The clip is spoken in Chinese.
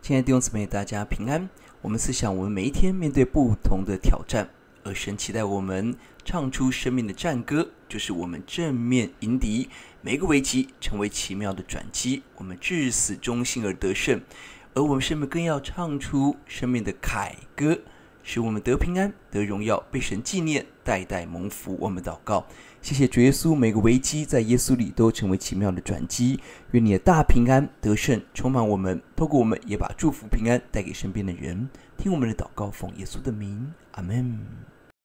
亲爱的弟兄姊妹，大家平安。我们思想，我们每一天面对不同的挑战，而神期待我们唱出生命的战歌，就是我们正面迎敌每一个危机，成为奇妙的转机。我们至死忠心而得胜，而我们生命更要唱出生命的凯歌，使我们得平安、得荣耀，被神纪念，代代蒙福。我们祷告，谢谢主耶稣，每个危机在耶稣里都成为奇妙的转机。愿你的大平安得胜充满我们，透过我们也把祝福平安带给身边的人。听我们的祷告，奉耶稣的名，阿们。